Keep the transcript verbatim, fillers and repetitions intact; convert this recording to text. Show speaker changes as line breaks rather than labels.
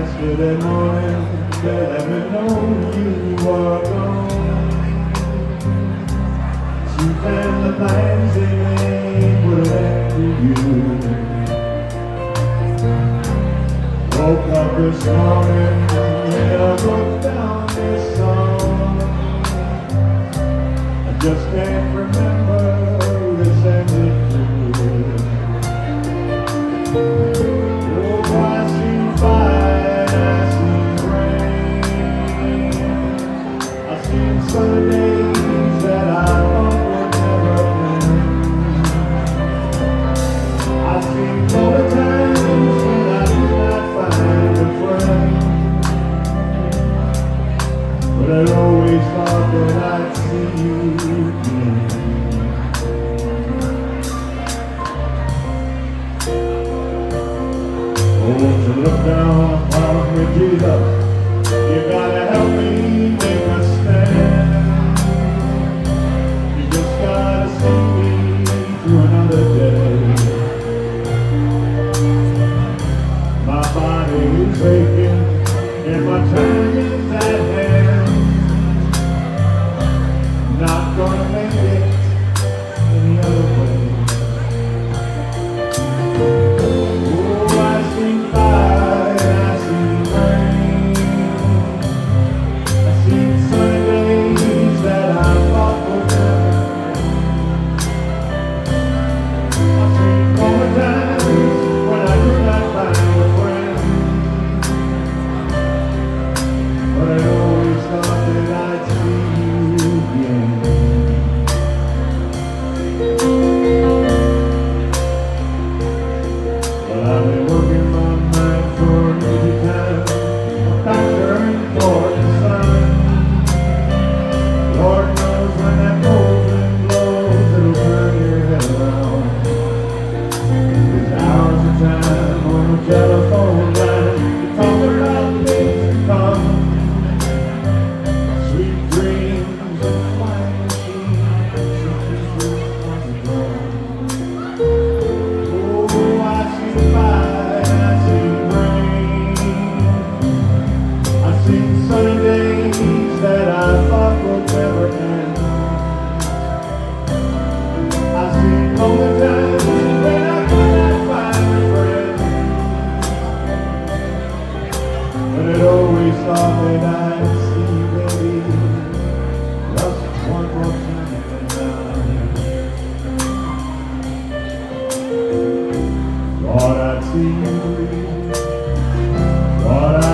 Yesterday morning, they let me know you were gone. Truth and the plans they made were left to you. Woke up this morning and I wrote down this song. I just can't remember this ended too. Oh, I see fire, I see rain, I see sunny days that I thought would never end. I see all the times when I could not find a friend, but I always thought that I'd see you again. Oh, to look down upon me, Jesus, you gotta help me make a stand. You just gotta see me through another day. My body is aching and my time is at hand. Not gonna make it any other way. Oh, I see fire, I see rain, I see sunny days that I thought would never end. I see all the times when I could not find a friend, but I always thought that I'd see you again. Well, I've been working my mind for an easy time, a factor in for the sun. Lord knows when that cold wind blows, it'll turn your head around. There's hours of time on the telephone line to talk about things to come. Sweet dreams and flying machines, oh, I see fire, I see rain, I see sunny days that I thought would never end. I see all the times when I could not find a friend, but it always thought that I'd see baby just one more time. Thought I'd see you, thought I'd